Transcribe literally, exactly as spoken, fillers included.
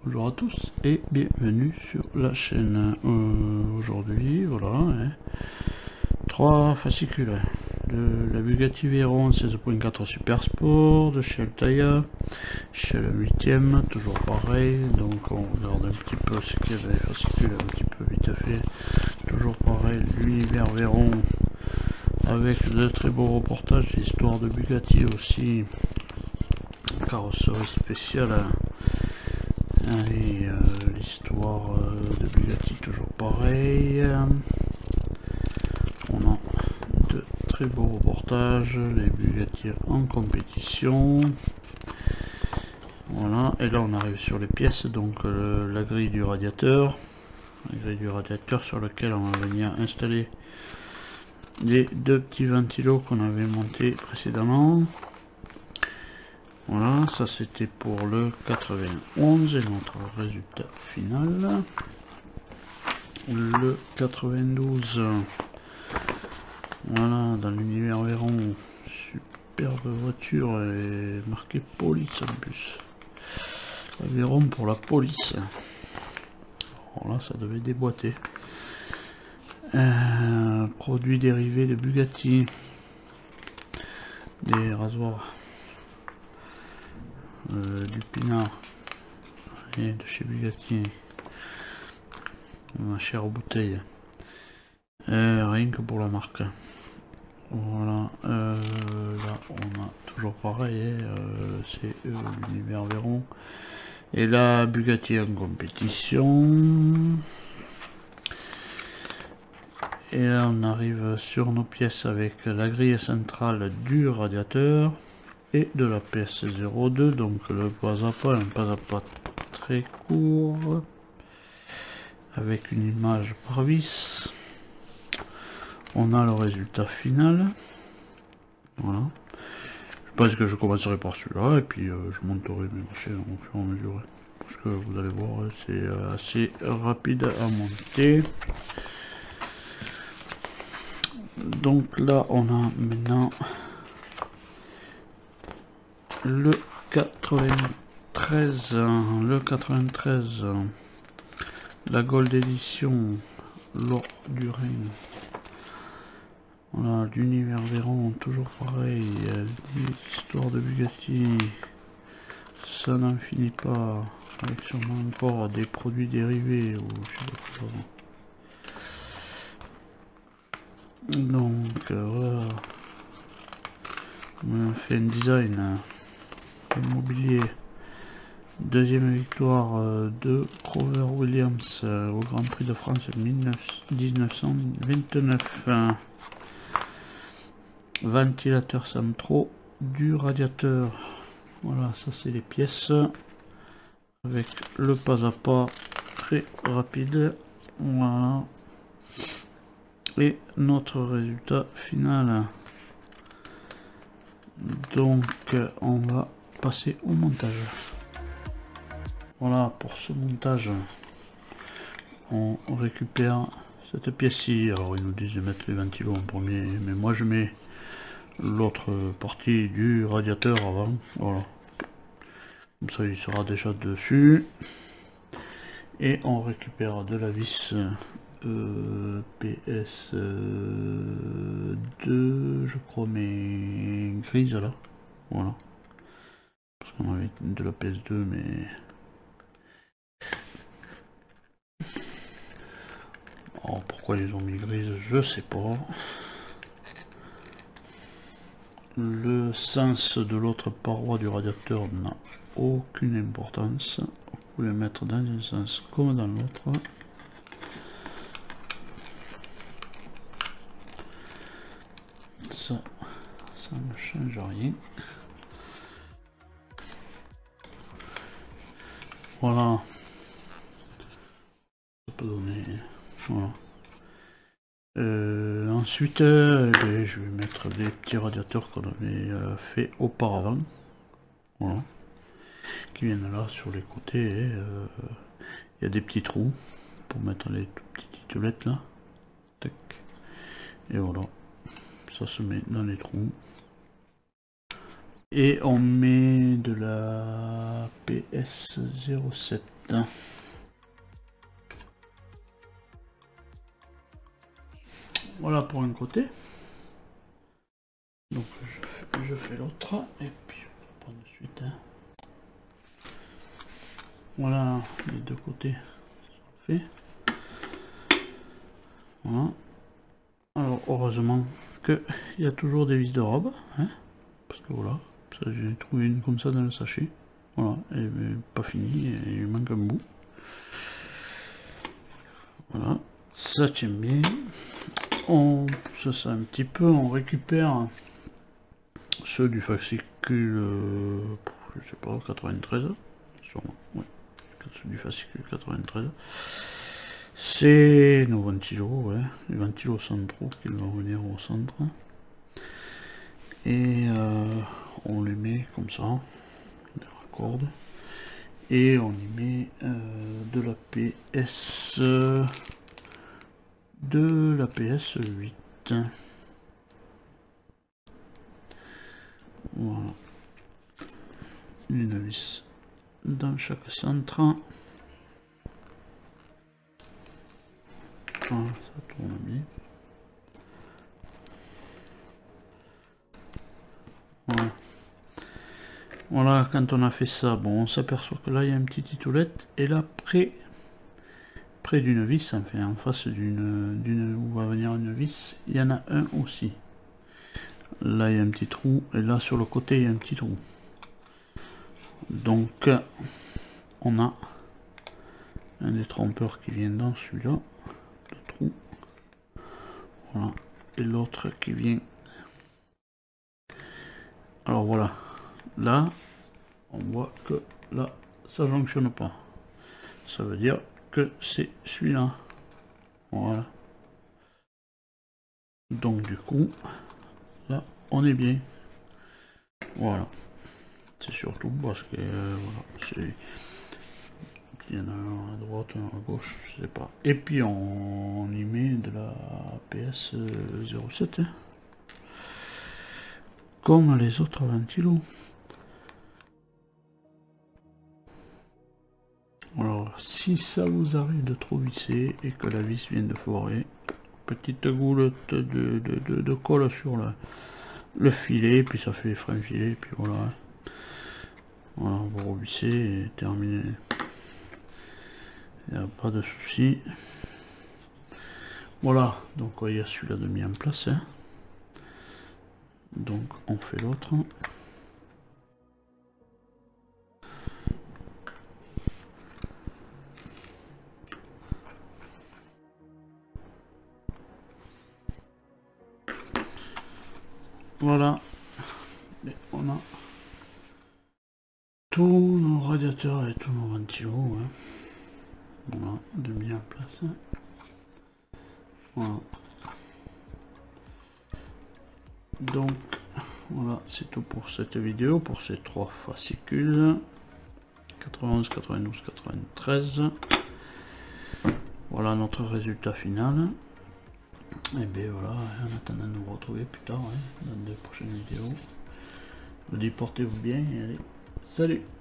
Bonjour à tous et bienvenue sur la chaîne. Euh, Aujourd'hui, voilà, hein, trois fascicules de la Bugatti Veyron seize point quatre Super Sport de chez Altaïa, chez le huitième, toujours pareil. Donc on regarde un petit peu ce qu'il y a dans les fascicules, un petit peu vite fait. Toujours pareil, l'univers Veyron avec de très beaux reportages, l'histoire de Bugatti aussi, carrosserie spéciale. Allez, euh, l'histoire euh, de Bugatti, toujours pareil. On a de très beaux reportages, les Bugatti en compétition. Voilà, et là on arrive sur les pièces, donc euh, la grille du radiateur. La grille du radiateur sur lequel on va venir installer les deux petits ventilos qu'on avait montés précédemment. Voilà, ça c'était pour le quatre-vingt-onze et notre résultat final. Le quatre-vingt-douze, voilà, dans l'univers Veyron, superbe voiture et marqué police en plus. La Veyron pour la police. Voilà, ça devait déboîter. Euh, produits dérivés de Bugatti, des rasoirs. Euh, du pinard et de chez Bugatti, ma chère bouteille, euh, rien que pour la marque. Voilà, euh, là on a toujours pareil, euh, c'est euh, l'univers Veyron et la Bugatti en compétition. Et là on arrive sur nos pièces avec la grille centrale du radiateur et de la P S zéro deux, donc le pas à pas, un pas à pas très court avec une image par vis. On a le résultat final. Voilà, je pense que je commencerai par celui-là et puis euh, je monterai mes machines au fur et à mesure, parce que vous allez voir, c'est assez rapide à monter. Donc là on a maintenant le quatre-vingt-treize, le quatre-vingt-treize, la Gold Edition, l'or du règne. Voilà, l'univers Veyron, toujours pareil, l'histoire de Bugatti, ça n'en finit pas, avec sûrement encore des produits dérivés ou je sais pas quoi. Donc euh, voilà, on a fait un design immobilier. Deuxième victoire euh, de Grover Williams euh, au Grand Prix de France mille neuf cent vingt-neuf. Hein. Ventilateur centraux du radiateur. Voilà, ça c'est les pièces avec le pas à pas très rapide. Voilà. Et notre résultat final. Donc on va passer au montage. Voilà, pour ce montage, on récupère cette pièce-ci. Alors ils nous disent de mettre les ventilos en premier, mais moi je mets l'autre partie du radiateur avant. Voilà, comme ça il sera déjà dessus. Et on récupère de la vis euh, P S deux, je crois, mais grise là. Voilà, parce qu'on avait de la P S deux, mais alors, pourquoi ils ont mis grise, je sais pas. Le sens de l'autre paroi du radiateur n'a aucune importance. Vous pouvez le mettre dans un sens comme dans l'autre. Ça, ça ne change rien. Voilà. Ça peut donner. Voilà. Euh, ensuite, euh, ben, je vais mettre les petits radiateurs qu'on avait euh, fait auparavant, voilà, qui viennent là sur les côtés. Il euh, y a des petits trous pour mettre les tout petites titoulettes là. Tac. Et voilà, ça se met dans les trous. Et on met de la P S zéro sept. Voilà pour un côté. Donc je fais, je fais l'autre et puis je prends de suite. Hein. Voilà les deux côtés fait. Voilà. Alors heureusement que il y a toujours des vis de robe, hein, parce que voilà, j'ai trouvé une comme ça dans le sachet. Voilà, et pas fini, et il manque un bout. Voilà, ça tient bien. On pousse ça un petit peu, on récupère ceux du fascicule, euh, je sais pas, quatre-vingt-treize, sûrement, oui, ceux du fascicule quatre-vingt-treize. C'est nos ventilos, ouais, les ventilos centraux qui vont venir au centre. Et euh, on les met comme ça, les raccords. Et on y met euh, de la P S, euh, de la P S huit. Voilà. Une vis dans chaque centre. Voilà, ça tourne bien. Voilà. Voilà, quand on a fait ça, bon, on s'aperçoit que là il y a une petite titoulette, et là près, près d'une vis, enfin en face d'une, d'une où va venir une vis, il y en a un aussi. Là il y a un petit trou, et là sur le côté il y a un petit trou. Donc on a un détrompeur qui vient dans celui-là, le trou. Voilà, et l'autre qui vient. Alors voilà, là on voit que là ça fonctionne pas. Ça veut dire que c'est celui-là. Voilà. Donc du coup, là on est bien. Voilà. C'est surtout parce que euh, voilà, c'est. Il y en a un à droite, un à gauche, je sais pas. Et puis on, on y met de la P S zéro sept. Hein. Comme les autres ventilos. Alors, si ça vous arrive de trop visser et que la vis vient de foirer, petite goulette de, de, de, de colle sur le, le filet, puis ça fait frein filet, puis voilà. Voilà, vous revissez et terminé. Il n'y a pas de souci. Voilà, donc il y a celui-là de mis en place. Hein. Donc on fait l'autre. Voilà. Et on a tous nos radiateurs et tous nos ventilos. Hein. Voilà, de mis en place. Voilà. Donc voilà, c'est tout pour cette vidéo, pour ces trois fascicules quatre-vingt-onze, quatre-vingt-douze, quatre-vingt-treize. Voilà notre résultat final. Et bien voilà, en attendant de nous retrouver plus tard hein, dans de prochaines vidéos. Je vous dis portez-vous bien et allez, salut!